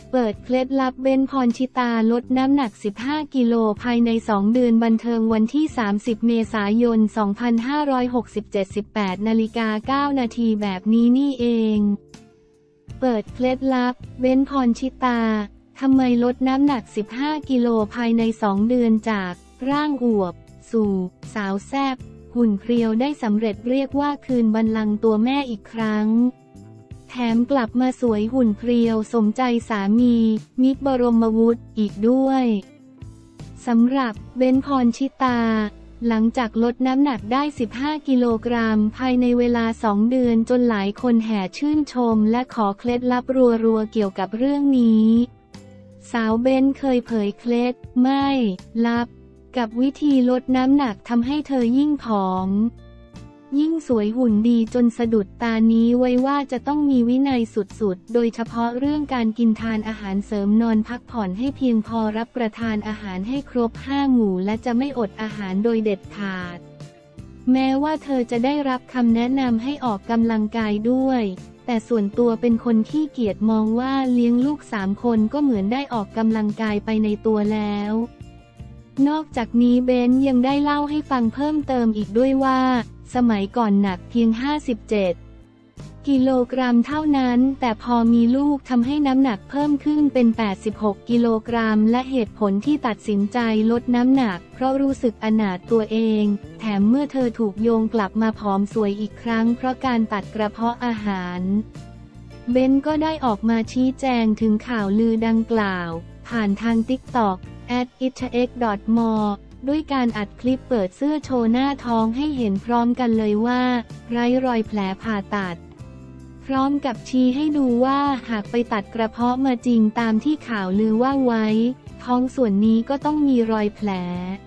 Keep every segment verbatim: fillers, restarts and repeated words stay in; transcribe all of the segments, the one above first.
เปิดเคล็ดลับเบน พรชิตาลดน้ำหนักสิบห้ากิโลภายในสองเดือนบันเทิงวันที่สามสิบเมษายนสองพันห้าร้อยหกสิบเจ็ด สิบแปดนาฬิกาเก้านาทีแบบนี้นี่เองเปิดเคล็ดลับเบน พรชิตาทำไมลดน้ำหนักสิบห้ากิโลภายในสองเดือนจากร่างอวบสู่สาวแซ่บหุ่นเพรียวได้สำเร็จเรียกว่าคืนบัลลังก์ตัวแม่อีกครั้งแถมกลับมาสวยหุ่นเพรียวสมใจสามีมิกบรมวุฒิอีกด้วยสำหรับเบน พรชิตาหลังจากลดน้ำหนักได้สิบห้ากิโลกรัมภายในเวลาสองเดือนจนหลายคนแห่ชื่นชมและขอเคล็ดลับรัวๆเกี่ยวกับเรื่องนี้สาวเบนเคยเผยเคล็ดไม่ลับกับวิธีลดน้ำหนักทำให้เธอยิ่งผอมยิ่งสวยหุ่นดีจนสะดุดตานี้ไว้ว่าจะต้องมีวินัยสุดๆโดยเฉพาะเรื่องการกินทานอาหารเสริมนอนพักผ่อนให้เพียงพอรับประทานอาหารให้ครบห้าหมู่และจะไม่อดอาหารโดยเด็ดขาดแม้ว่าเธอจะได้รับคำแนะนำให้ออกกำลังกายด้วยแต่ส่วนตัวเป็นคนขี้เกียจมองว่าเลี้ยงลูกสามคนก็เหมือนได้ออกกำลังกายไปในตัวแล้วนอกจากนี้เบนยังได้เล่าให้ฟังเพิ่มเติมอีกด้วยว่าสมัยก่อนหนักเพียงห้าสิบเจ็ดกิโลกรัมเท่านั้นแต่พอมีลูกทำให้น้ำหนักเพิ่มขึ้นเป็นแปดสิบหกกิโลกรัมและเหตุผลที่ตัดสินใจลดน้ำหนักเพราะรู้สึกอนาถตัวเองแถมเมื่อเธอถูกโยงกลับมาผอมสวยอีกครั้งเพราะการตัดกระเพาะอาหารเบนก็ได้ออกมาชี้แจงถึงข่าวลือดังกล่าวผ่านทาง ติ๊กต็อก แอท อิช เอ็กซ์ ดอท มอ ด้วยการอัดคลิปเปิดเสื้อโชว์หน้าท้องให้เห็นพร้อมกันเลยว่าไร้รอยแผลผ่าตัดพร้อมกับชี้ให้ดูว่าหากไปตัดกระเพาะมาจริงตามที่ข่าวลือว่าไว้ท้องส่วนนี้ก็ต้องมีรอยแผล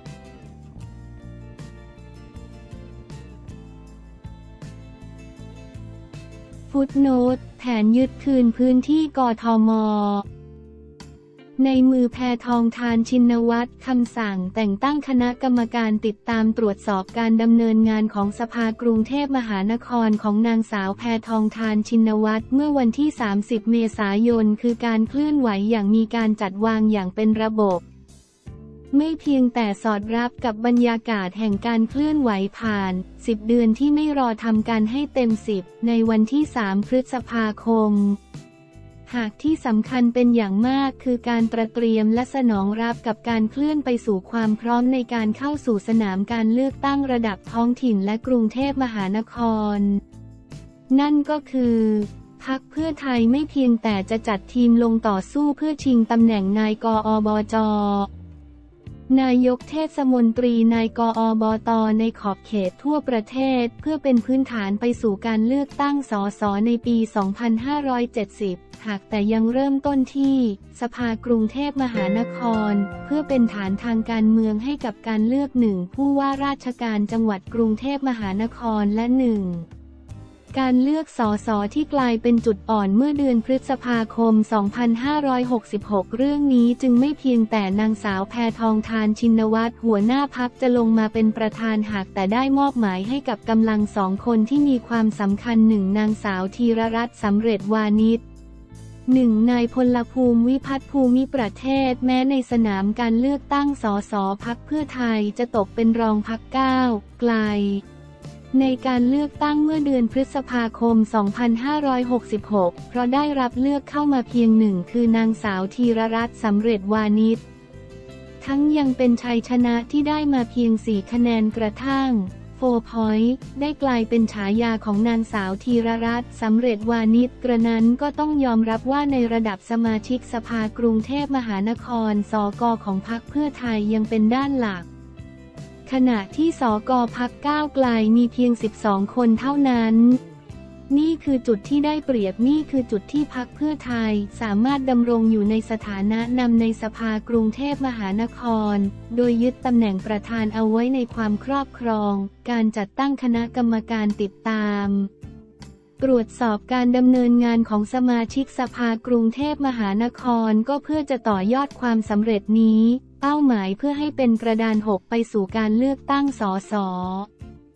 ฟุตโนตแผนยึดคืนพื้นที่กทม.ในมือแพทองธารชินวัตรคำสั่งแต่งตั้งคณะกรรมการติดตามตรวจสอบการดำเนินงานของสภากรุงเทพมหานครของนางสาวแพทองธารชินวัตรเมื่อวันที่สามสิบเมษายนคือการเคลื่อนไหวอย่างมีการจัดวางอย่างเป็นระบบไม่เพียงแต่สอดรับกับบรรยากาศแห่งการเคลื่อนไหวผ่านสิบเดือนที่ไม่รอทำการให้เต็มสิบในวันที่สามพฤษภาคมหากที่สำคัญเป็นอย่างมากคือการตระเตรียมและสนองรับกับการเคลื่อนไปสู่ความพร้อมในการเข้าสู่สนามการเลือกตั้งระดับท้องถิ่นและกรุงเทพมหานครนั่นก็คือพรรคเพื่อไทยไม่เพียงแต่จะจัดทีมลงต่อสู้เพื่อชิงตำแหน่งนายกอบจ.นายกเทศมนตรีนายกอบต.ในขอบเขตทั่วประเทศเพื่อเป็นพื้นฐานไปสู่การเลือกตั้งสสในปี สองพันห้าร้อยเจ็ดสิบหากแต่ยังเริ่มต้นที่สภากรุงเทพมหานครเพื่อเป็นฐานทางการเมืองให้กับการเลือกหนึ่งผู้ว่าราชการจังหวัดกรุงเทพมหานครและหนึ่งการเลือกสสที่กลายเป็นจุดอ่อนเมื่อเดือนพฤษภาคม สองพันห้าร้อยหกสิบหก เรื่องนี้จึงไม่เพียงแต่นางสาวแพทองธารชินวัตรหัวหน้าพรรคจะลงมาเป็นประธานหากแต่ได้มอบหมายให้กับกำลังสองคนที่มีความสำคัญหนึ่งนางสาวธีรรัตน์สำเร็จวานิชหนึ่งนายพลภูมิวิพัฒน์ภูมิประเทศแม้ในสนามการเลือกตั้งสสพรรคเพื่อไทยจะตกเป็นรองพรรคก้าวไกลในการเลือกตั้งเมื่อเดือนพฤษภาคม สองพันห้าร้อยหกสิบหก เพราะได้รับเลือกเข้ามาเพียงหนึ่งคือนางสาวธีรรัตน์สำเร็จวานิชทั้งยังเป็นชัยชนะที่ได้มาเพียงสี่คะแนนกระทั่งโฟร์ พอยต์ ได้กลายเป็นฉายาของนางสาวธีรรัตน์สำเร็จวานิชกระนั้นก็ต้องยอมรับว่าในระดับสมาชิกสภากรุงเทพมหานครสกของพรรคเพื่อไทยยังเป็นด้านหลักขณะที่สกพรรคก้าวไกลมีเพียงสิบสองคนเท่านั้นนี่คือจุดที่ได้เปรียบนี่คือจุดที่พรรคเพื่อไทยสามารถดำรงอยู่ในสถานะนำในสภากรุงเทพมหานครโดยยึดตำแหน่งประธานเอาไว้ในความครอบครองการจัดตั้งคณะกรรมการติดตามตรวจสอบการดำเนินงานของสมาชิกสภากรุงเทพมหานครก็เพื่อจะต่อยอดความสำเร็จนี้เป้าหมายเพื่อให้เป็นกระดานหกไปสู่การเลือกตั้งสส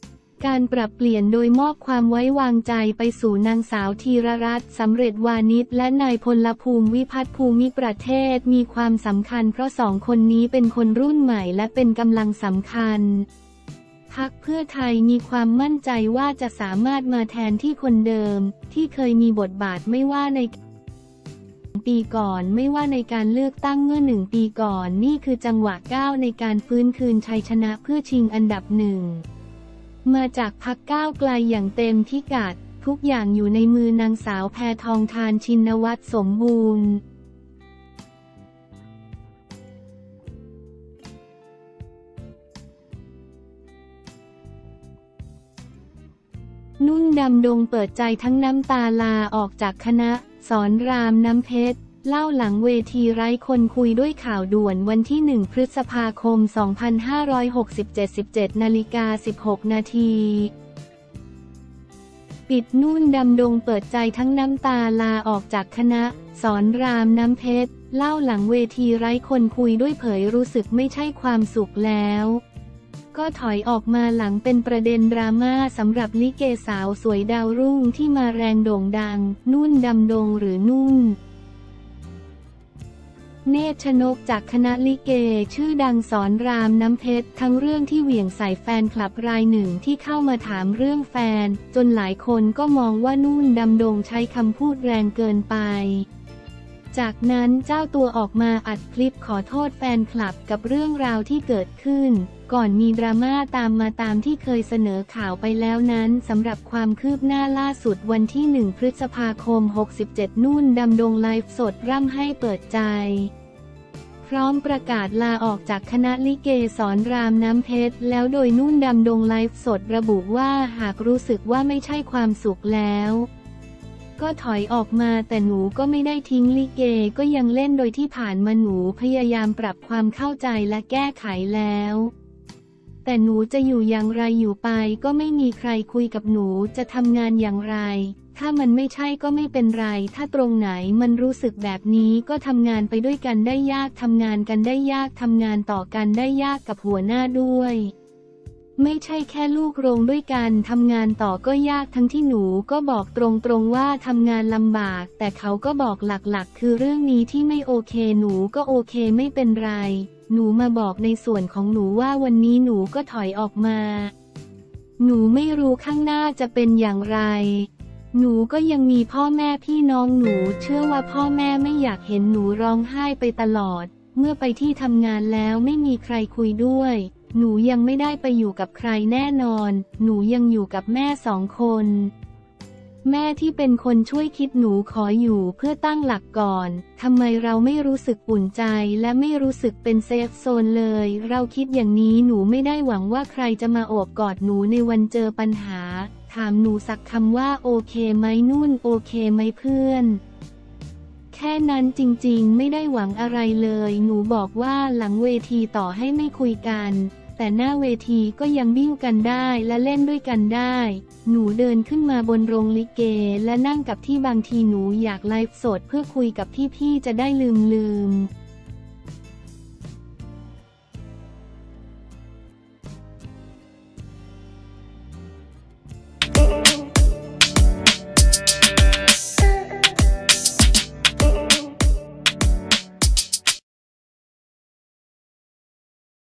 การปรับเปลี่ยนโดยมอบความไว้วางใจไปสู่นางสาวธีรรัตน์สำเร็จวานิชและนายพลภูมิวิพัฒน์ภูมิประเทศมีความสำคัญเพราะสองคนนี้เป็นคนรุ่นใหม่และเป็นกำลังสำคัญพรรคเพื่อไทยมีความมั่นใจว่าจะสามารถมาแทนที่คนเดิมที่เคยมีบทบาทไม่ว่าในปีก่อนไม่ว่าในการเลือกตั้งเมื่อหนึ่งปีก่อนนี่คือจังหวะก้าวในการฟื้นคืนชัยชนะเพื่อชิงอันดับหนึ่งมาจากพรรคก้าวไกลอย่างเต็มพิกัดทุกอย่างอยู่ในมือนางสาวแพทองธารชินวัตรสมบูรณ์นุ่นดำดงเปิดใจทั้งน้ำตาลาออกจากคณะสอนรามน้ำเพชรเล่าหลังเวทีไร้คนคุยด้วยข่าวด่วนวันที่หนึ่งพฤษภาคมสองพันห้าร้อยหกสิบเจ็ด สิบเจ็ดนาฬิกาสิบหกนาทีปิดนุ่นดำดงเปิดใจทั้งน้ำตาลาออกจากคณะสอนรามน้ำเพชรเล่าหลังเวทีไร้คนคุยด้วยเผยรู้สึกไม่ใช่ความสุขแล้วก็ถอยออกมาหลังเป็นประเด็นดราม่าสำหรับลิเกสาวสวยดาวรุ่งที่มาแรงโด่งดังนุ่นดำดงหรือนุ่นเนตรชนกจากคณะลิเกชื่อดังสอนรามน้ำเพชรทั้งเรื่องที่เหวี่ยงใส่แฟนคลับรายหนึ่งที่เข้ามาถามเรื่องแฟนจนหลายคนก็มองว่านุ่นดำดงใช้คำพูดแรงเกินไปจากนั้นเจ้าตัวออกมาอัดคลิปขอโทษแฟนคลับกับเรื่องราวที่เกิดขึ้นก่อนมีดราม่าตามมาตามที่เคยเสนอข่าวไปแล้วนั้นสำหรับความคืบหน้าล่าสุดวันที่หนึ่งพฤษภาคมหกสิบเจ็ดนุ่นดำดงไลฟ์สดร่ำให้เปิดใจพร้อมประกาศลาออกจากคณะลิเกสอนรามน้ำเพชรแล้วโดยนุ่นดำดงไลฟ์สดระบุว่าหากรู้สึกว่าไม่ใช่ความสุขแล้วก็ถอยออกมาแต่หนูก็ไม่ได้ทิ้งลิเกก็ยังเล่นโดยที่ผ่านมาหนูพยายามปรับความเข้าใจและแก้ไขแล้วแต่หนูจะอยู่อย่างไรอยู่ไปก็ไม่มีใครคุยกับหนูจะทำงานอย่างไรถ้ามันไม่ใช่ก็ไม่เป็นไรถ้าตรงไหนมันรู้สึกแบบนี้ก็ทำงานไปด้วยกันได้ยากทำงานกันได้ยากทำงานต่อกันได้ยากกับหัวหน้าด้วยไม่ใช่แค่ลูกโรงด้วยกันทำงานต่อก็ยากทั้งที่หนูก็บอกตรงๆว่าทำงานลำบากแต่เขาก็บอกหลักๆคือเรื่องนี้ที่ไม่โอเคหนูก็โอเคไม่เป็นไรหนูมาบอกในส่วนของหนูว่าวันนี้หนูก็ถอยออกมาหนูไม่รู้ข้างหน้าจะเป็นอย่างไรหนูก็ยังมีพ่อแม่พี่น้องหนูเชื่อว่าพ่อแม่ไม่อยากเห็นหนูร้องไห้ไปตลอดเมื่อไปที่ทำงานแล้วไม่มีใครคุยด้วยหนูยังไม่ได้ไปอยู่กับใครแน่นอนหนูยังอยู่กับแม่สองคนแม่ที่เป็นคนช่วยคิดหนูขออยู่เพื่อตั้งหลักก่อนทำไมเราไม่รู้สึกอุ่นใจและไม่รู้สึกเป็นเซฟโซนเลยเราคิดอย่างนี้หนูไม่ได้หวังว่าใครจะมาโอบกอดหนูในวันเจอปัญหาถามหนูสักคำว่าโอเคไหมนุ่นโอเคไหมเพื่อนแค่นั้นจริงๆไม่ได้หวังอะไรเลยหนูบอกว่าหลังเวทีต่อให้ไม่คุยกันแต่หน้าเวทีก็ยังบิ้วกันได้และเล่นด้วยกันได้หนูเดินขึ้นมาบนโรงลิเกและนั่งกับที่บางทีหนูอยากไลฟ์สดเพื่อคุยกับพี่ๆจะได้ลืมลืม